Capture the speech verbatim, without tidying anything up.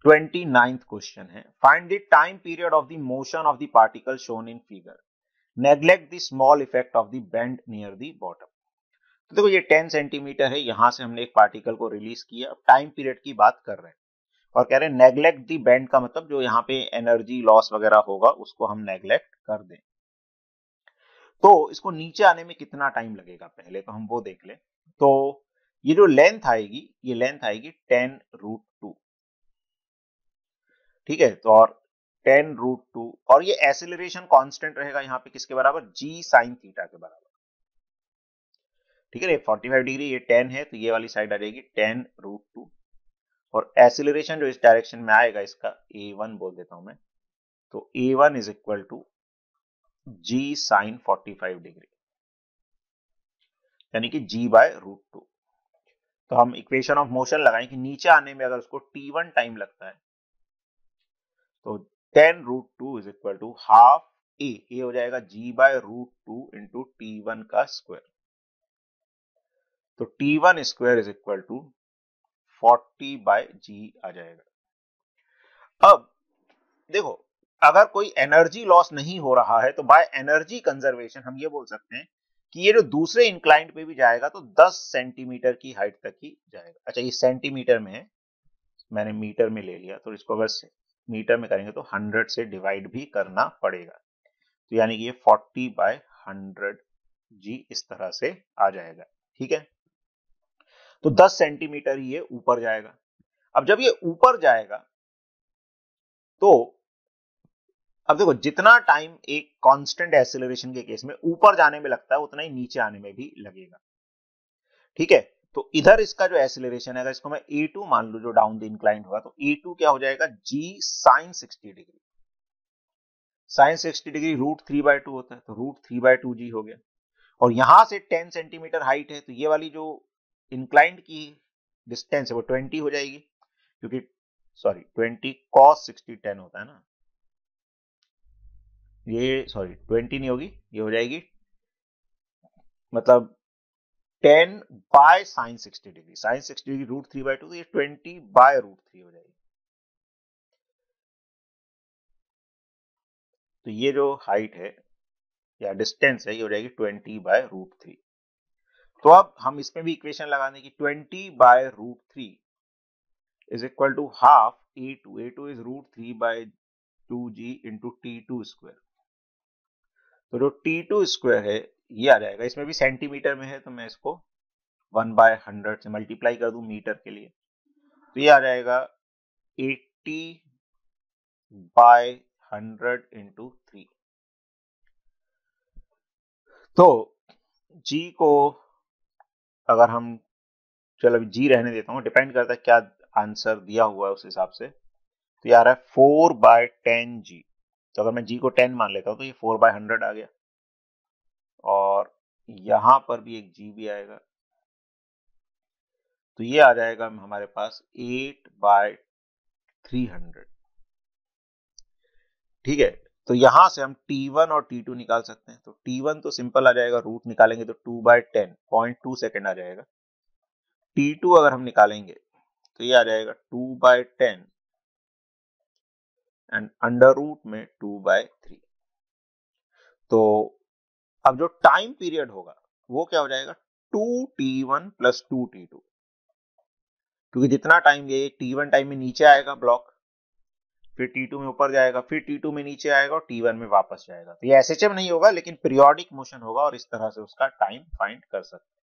Twenty ninth question है, find the time period of the motion of the particle shown in figure, neglect the small effect of the bend near the bottom. तो देखो ये ten centimetre है, यहां से हमने एक particle को रिलीज किया, अब टाइम पीरियड की बात कर रहे हैं और कह रहे हैं नेग्लेक्ट द बेंड का मतलब जो यहाँ पे एनर्जी लॉस वगैरह होगा उसको हम नेग्लेक्ट कर दें। तो इसको नीचे आने में कितना टाइम लगेगा पहले तो हम वो देख लें। तो ये जो लेंथ आएगी ये लेंथ आएगी टेन रूट टू, ठीक है। तो और टेन रूट टू और ये एक्सीलरेशन कांस्टेंट रहेगा यहाँ पे किसके बराबर, जी साइन थीटा के बराबर, ठीक है। फोर्टी फाइव डिग्री ये टेन है तो ये वाली साइड आ जाएगी टेन रूट टू और एक्सीलरेशन जो इस डायरेक्शन में आएगा इसका ए वन बोल देता हूं मैं, तो A one is equal to G sine forty five degree यानी कि जी बाय रूट टू। तो हम इक्वेशन ऑफ मोशन लगाएं कि नीचे आने में अगर उसको टी वन टाइम लगता है तो ten root two is equal to half a, a हो जाएगा g by root two into t one का स्क्वायर, तो t one square is equal to forty by g आ जाएगा। अब देखो अगर कोई एनर्जी लॉस नहीं हो रहा है तो बाय एनर्जी कंजर्वेशन हम ये बोल सकते हैं कि ये जो दूसरे इंक्लाइंड पे भी जाएगा तो दस सेंटीमीटर की हाइट तक ही जाएगा। अच्छा ये सेंटीमीटर में है, मैंने मीटर में ले लिया, तो इसको अगर मीटर में करेंगे तो हंड्रेड से डिवाइड भी करना पड़ेगा, तो यानी कि ये फोर्टी बाय हंड्रेड जी इस तरह से आ जाएगा, ठीक है। तो दस सेंटीमीटर ये ऊपर जाएगा। अब जब ये ऊपर जाएगा तो अब देखो जितना टाइम एक कांस्टेंट एक्सीलरेशन के केस में ऊपर जाने में लगता है उतना ही नीचे आने में भी लगेगा, ठीक है। तो इधर इसका जो एक्सीलरेशन है अगर इसको मैं ए टू मान लूं जो डाउन द इंक्लाइंड होगा, तो ए टू क्या हो जाएगा, g sine sixty degree, sine sixty degree root three by two होता है तो root three by two g हो गया। और यहां से टेन सेंटीमीटर हाइट है तो ये वाली जो इंक्लाइंड की डिस्टेंस है वो ट्वेंटी हो जाएगी, क्योंकि sorry twenty cos sixty ten होता है ना, ये सॉरी ट्वेंटी नहीं होगी, ये हो जाएगी मतलब ten by sine sixty degree, sine sixty degree root three by two, तो ये ट्वेंटी बाय रूट थ्री हो जाएगी। तो ये जो हाइट है या डिस्टेंस है ये हो जाएगी ट्वेंटी बाय रूट थ्री। तो अब हम इसमें भी इक्वेशन लगाने की, twenty by root three is equal to half a two, a two is root three by two g into t two square, तो जो टी टू स्क्वायर है ये आ जाएगा, इसमें भी सेंटीमीटर में है तो मैं इसको वन बाय हंड्रेड से मल्टीप्लाई कर दूं मीटर के लिए, तो ये आ जाएगा eighty by hundred into three. तो जी को अगर हम, चलो अभी जी रहने देता हूं, डिपेंड करता है क्या आंसर दिया हुआ है उस हिसाब से, तो ये आ रहा है फोर बाय टेन जी, तो अगर मैं जी को टेन मान लेता हूं तो ये फोर बाय हंड्रेड आ गया और यहां पर भी एक जी भी आएगा, तो ये आ जाएगा हमारे पास एट बाय थ्री हंड्रेड, ठीक है। तो यहां से हम टी वन और टी टू निकाल सकते हैं, तो टी वन तो सिंपल आ जाएगा, रूट निकालेंगे तो two by ten point two second आ जाएगा। टी टू अगर हम निकालेंगे तो ये आ जाएगा two by ten and under root में टू बाय थ्री। तो अब जो टाइम पीरियड होगा वो क्या हो जाएगा, two t one plus two t two, क्योंकि जितना टाइम ये टी वन टाइम में नीचे आएगा ब्लॉक, फिर टी टू में ऊपर जाएगा, फिर टी टू में नीचे आएगा और टी वन में वापस जाएगा, तो ये एसएचएम नहीं होगा लेकिन पीरियोडिक मोशन होगा और इस तरह से उसका टाइम फाइंड कर सकते हैं।